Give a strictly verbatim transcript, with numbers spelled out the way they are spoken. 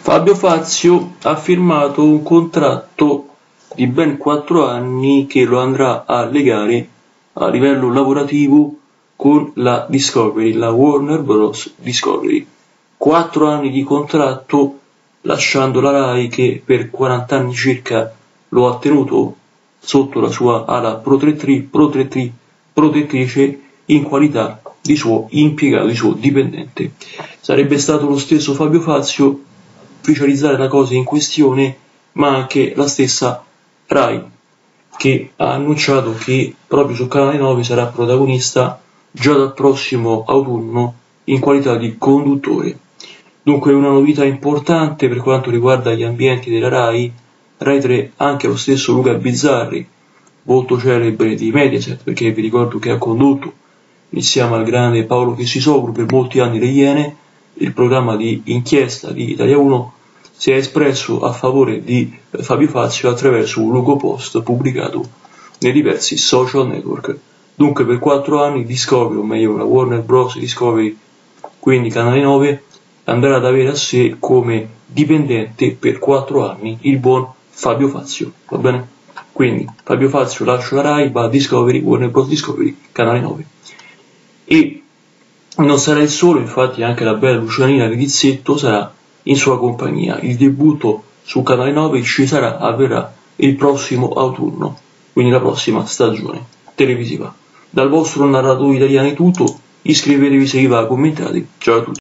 Fabio Fazio ha firmato un contratto di ben quattro anni che lo andrà a legare a livello lavorativo con la Discovery, la Warner Bros. Discovery. Quattro anni di contratto, lasciando la Rai che per quaranta anni circa lo ha tenuto sotto la sua ala protettri, protettri, protettrice in qualità di suo impiegato, di suo dipendente. Sarebbe stato lo stesso Fabio Fazio ufficializzare la cosa in questione, ma anche la stessa Rai, che ha annunciato che proprio su Canale nove sarà protagonista già dal prossimo autunno in qualità di conduttore. Dunque una novità importante per quanto riguarda gli ambienti della Rai. Rai tre, anche lo stesso Luca Bizzarri, molto celebre di Mediaset, perché vi ricordo che ha condotto insieme al grande Paolo Chessisoglu per molti anni Le Iene, il programma di inchiesta di Italia uno, si è espresso a favore di Fabio Fazio attraverso un logo post pubblicato nei diversi social network. Dunque per quattro anni Discovery, o meglio la Warner Bros. Discovery, quindi Canale nove, andrà ad avere a sé come dipendente per quattro anni il buon Fabio Fazio, va bene? Quindi Fabio Fazio lascia la Rai, va a Discovery, Warner Bros. Discovery, Canale nove. E non sarà il solo, infatti anche la bella Lucianina Rizzetto sarà in sua compagnia. Il debutto su Canale nove ci sarà, avverrà il prossimo autunno, quindi la prossima stagione televisiva. Dal vostro narratore italiano è tutto, iscrivetevi se vi va, commentate, ciao a tutti.